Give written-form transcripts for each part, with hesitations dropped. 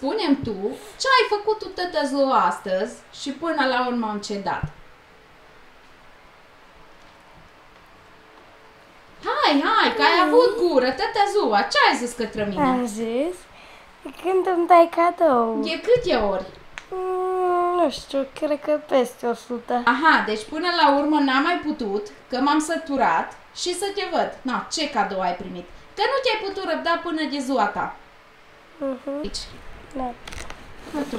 spune-mi tu ce ai făcut tu tătăzu astăzi și până la urmă am cedat. Hai, că ai avut gură, tătăzua, ce ai zis către mine? Am zis, când îmi dai cadou. E câte ori? Nu știu, cred că peste 100. Aha, deci până la urmă n-am mai putut, că m-am săturat și să te văd. Na, ce cadou ai primit? Că nu te-ai putut răbda până de ziua ta. Aici. Da. Tu.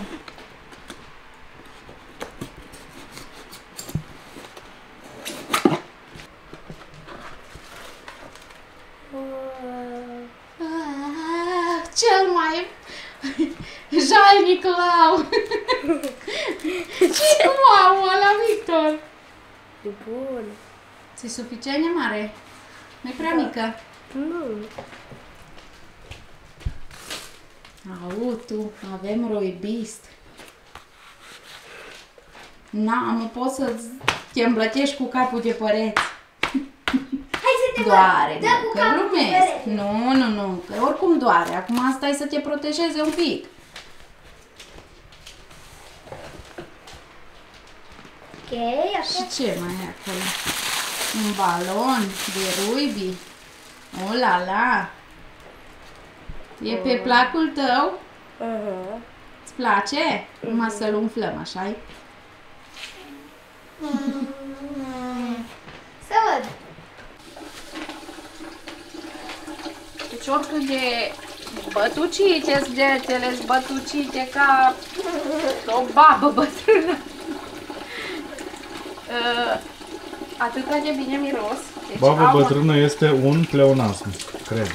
Cel mai jalnic Lau. Ce cu mamă la Victor? E bun. Ți-e suficient de mare? Nu-i prea mică? Nu. Au, tu, avem roibist. Na, mă poți să te îmblătești cu capul de păreți. Hai să te Doare, dă cu că capul glumesc. pe perete. Nu, că oricum doare. Acum stai să te protejeze un pic. Ok, Și așa. ce mai e acolo? Un balon de ruibi. O la la. E pe placul tău? Îți place? Numai să-l umflăm, așa-i? Să văd. Deci oricât de bătucite-s degetele, bătucite ca o babă bătrână. Atâta de bine miros. Deci Babă bătrână este un pleonasm, cred.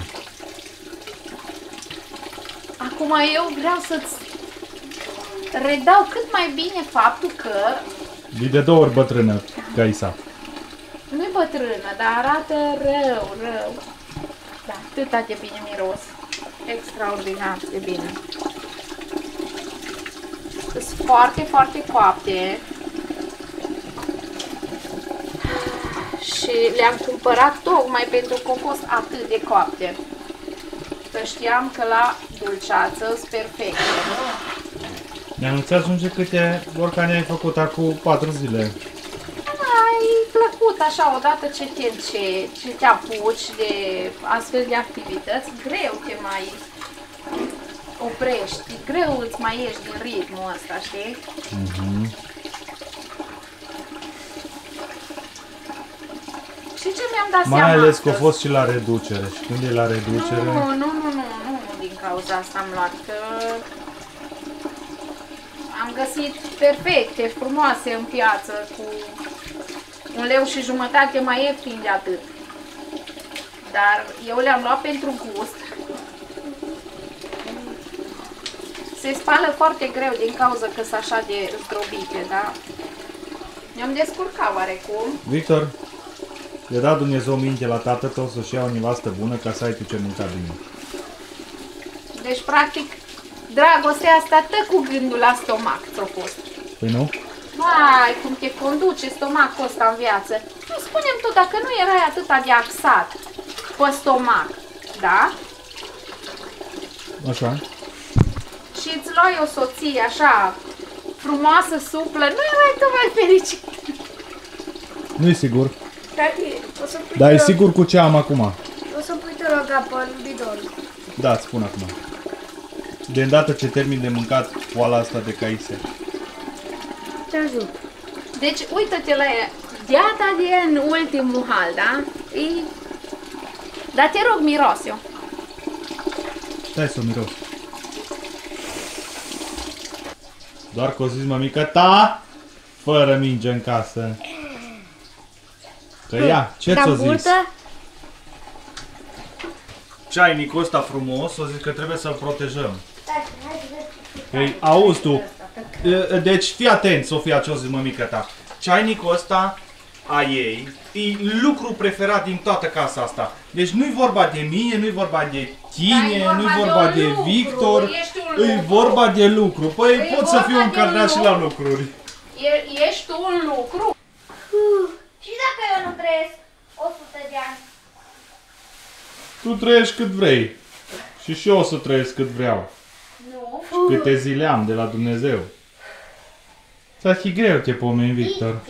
Acum eu vreau să-ți redau cât mai bine faptul că E de 2 ori bătrână, Gaisa. nu-i bătrână, dar arată rău. Da, atâta de bine miros. Extraordinar de bine. Sunt foarte, foarte coapte. Și le-am cumpărat tocmai pentru că au fost atât de coapte. Că știam că la dulceață sunt perfecte. Ne-a anunțat ajunge câte borcane ai făcut acum 4 zile. Ai plăcut așa, odată ce te apuci de astfel de activități, greu te mai oprești, greu îți mai ieși din ritmul ăsta, știi? Și ce mi-am dat seama Mai ales că a astăzi? fost și la reducere. Și când e la reducere... Nu, din cauza asta am luat, că am găsit perfecte, frumoase în piață, cu 1,50 lei mai ieftin de atât. Dar eu le-am luat pentru gust. Se spală foarte greu din cauza că sunt așa de zdrobite, da? Ne-am descurcat oarecum. Victor, i-a dat Dumnezeu minte la tatăl tău să-și ia o nevastă bună ca să ai tu ce mânca bine. Deci, practic, dragostea asta tă cu gândul la stomac ți-a fost. Păi nu? Vai, cum te conduce stomacul ăsta în viață. Nu, spune-mi tu, dacă nu erai atâta de axat pe stomac, da? Așa. Și îți luai o soție așa frumoasă, suplă, nu erai tu mai fericit? Nu-i sigur. Tati, o să pui Dar e sigur cu ce am acum. O să pui te rog apă în bidon. Da, îți spun acum. De îndată ce termin de mâncat poala asta de caise. Te ajut. Deci, uită-te la ea. Deata de în ultimul hal, da? E... Dar te rog, miros eu. Stai să o miros. Doar că o zis mămica ta, fără minge în casă. Că ia, ce ți-o zis? Ceainicul ăsta frumos, o zis că trebuie să-l protejăm. Ei, auzi tu, deci fii atent, Sofia, ce o zis mămica ta. Ceainicul ăsta a ei e lucru preferat din toată casa asta. Deci nu-i vorba de mine, nu-i vorba de tine, nu-i vorba de Victor, e vorba de lucru. Păi pot să fiu încadrat și la lucruri. Ești tu un lucru? Și dacă eu nu trăiesc 100 de ani? Tu trăiești cât vrei. Și eu o să trăiesc cât vreau. Nu. Câte zile am de la Dumnezeu. Să fi greu te pomeni, Victor.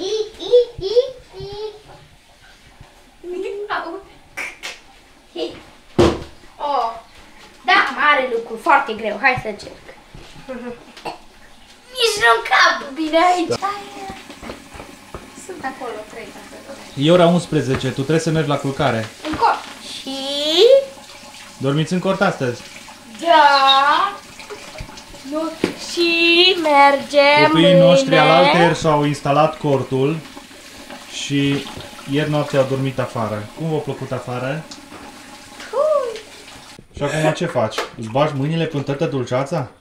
Oh, da, mare lucru, foarte greu. Hai să încerc. Nici nu-mi cap bine aici. Da. Sunt acolo 3 dacă E ora 11, tu trebuie să mergi la culcare. în cort. Și... Dormiți în cort astăzi? Da. Nu. Și mergem Copiii noștri mâine. alaltăieri și-au instalat cortul și ieri noapte au dormit afară. Cum v-a plăcut afară? Și acum ce faci? Îți bagi mâinile până tătă dulceața?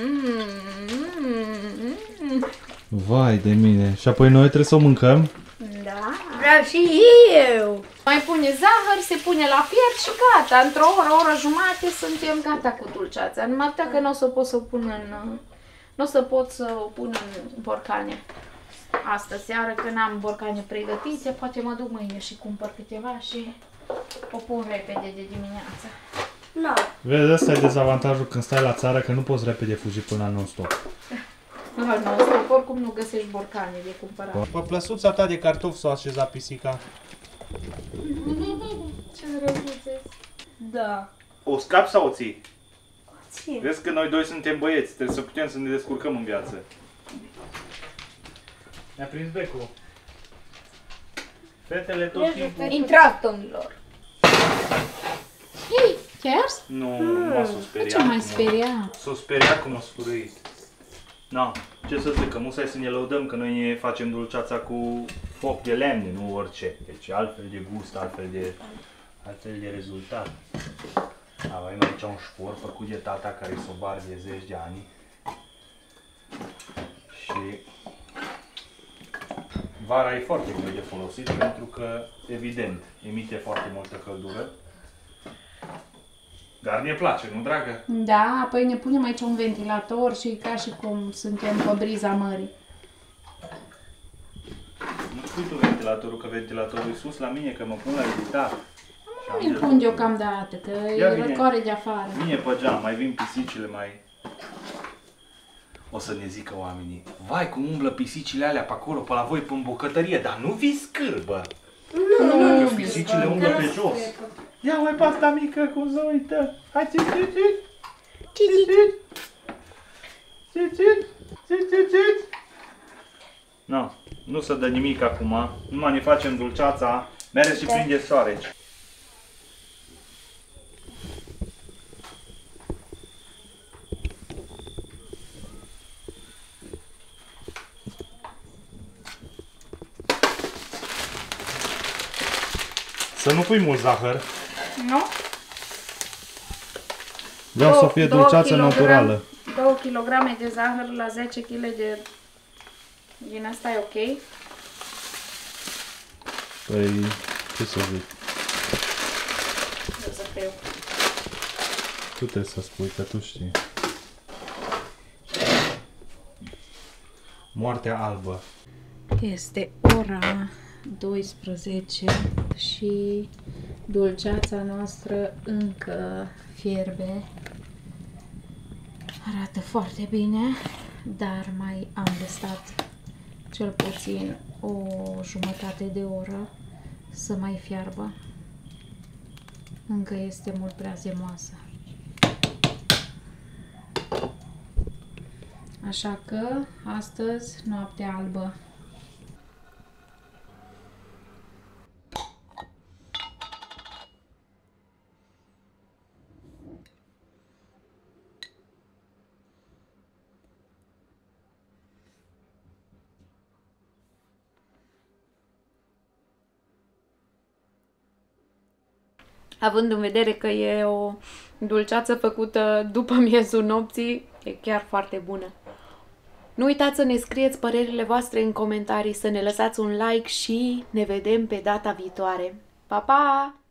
Vai de mine. Și apoi noi trebuie să o mâncăm? Da. Vreau și eu. Mai pune zahăr, se pune la fiert și gata. Într-o oră jumate suntem gata cu dulceața. Numai că nu o să pot să o pun în... Nu o să pot să o pun în borcane. Astă seară, când am borcane pregătite, poate mă duc mâine și cumpăr câteva și o pun repede de dimineață. Nu. Vezi, ăsta e dezavantajul când stai la țară, că nu poți repede fugi până la non-stop. Non-stop, oricum nu găsești borcane de cumpărat. Pe plăsuța ta de cartofi s-a așezat pisica. Ce drăguțe. Da. O scapi sau o ții? Țin. Vezi că noi doi suntem băieți, trebuie să putem să ne descurcăm în viață. Mi-a prins becul. Fetele tot timpul... Intrați, domnilor. Hei, chiar? Nu, nu m-a speriat. Ce mai speriat? S-o speriat cum a sfârâit. Na, ce să zic, că musai să ne lăudăm că noi ne facem dulceața cu foc de lemne, nu orice. Deci altfel de gust, altfel de rezultat. Avem aici un șpor făcut de tata care s-o bar de 10 de ani. Și vara e foarte greu de folosit pentru că, evident, emite foarte multă căldură. Dar ne place, nu, dragă? Da, apoi ne punem aici un ventilator și ca și cum suntem pe briza mării. Nu spui tu ventilatorul, că ventilatorul e sus la mine, că mă pun la editat. Nu îl pun deocamdată, că e răcoare de afară. Vine pe geam, mai vin pisicile, mai... O să ne zică oamenii, vai cum umblă pisicile alea pe acolo, pe la voi, pe bucătărie, dar nu vi scârbă. Nu, că pisicile umblă pe jos. Ia mai pe asta mică, cum se uită. Hai, țit, țit, țit. Țit, țit. Țit, țit. Țit, țit, țit. No, nu se dă nimic acum, numai ne facem dulceața, mergeți și prindeți soareci. Să nu pui mult zahăr. Nu? Vreau să fie dulceață naturală. 2 kg de zahăr la 10 kg de... Din asta e ok? Păi, ce să zic? Să fiu. Tu trebuie să spui, că tu știi. Moartea albă. Este ora 12 și dulceața noastră încă fierbe. Arată foarte bine, dar mai am de stat cel puțin o jumătate de oră să mai fiarbă. Încă este mult prea zemoasă. Așa că astăzi noaptea albă. Având în vedere că e o dulceață făcută după miezul nopții, e chiar foarte bună. Nu uitați să ne scrieți părerile voastre în comentarii, să ne lăsați un like și ne vedem pe data viitoare. Pa, pa!